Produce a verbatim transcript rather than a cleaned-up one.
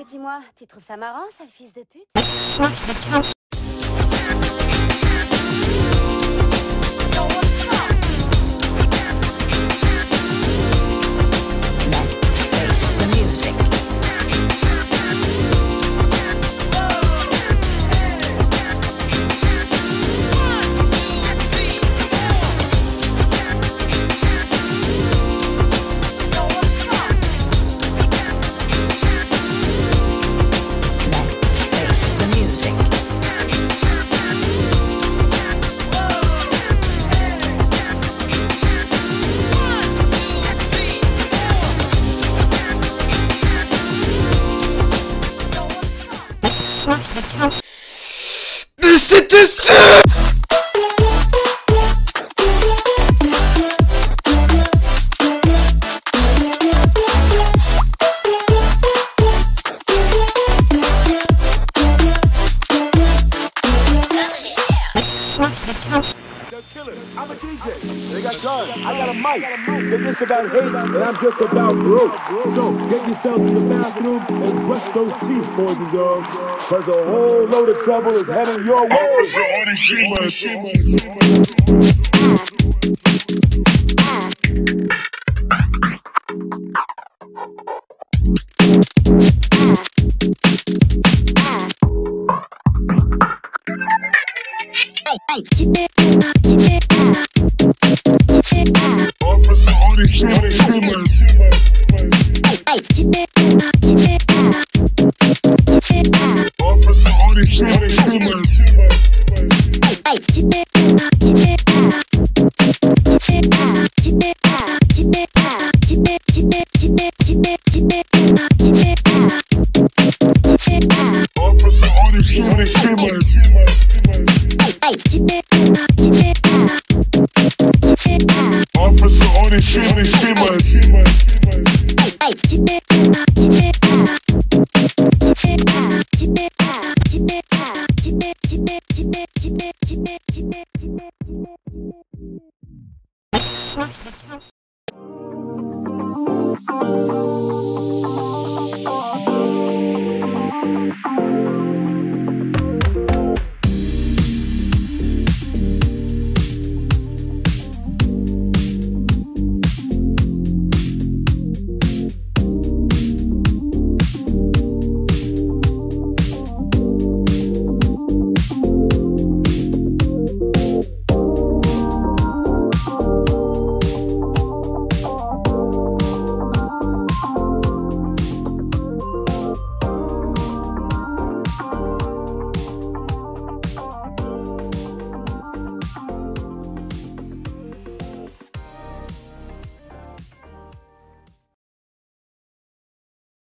dis-moi, tu trouves ça marrant, sale fils de pute? Mais c'était sûr! I'm a D J. They got guns. I got a mic. They're just about hate, and I'm just about broke. So get yourself to the bathroom and brush those teeth, boys and girls, because a whole load of trouble is heading your way. Officer Onishima. Officer Onishima. Officer Onishima. Officer Onishima. Officer Onishima. Officer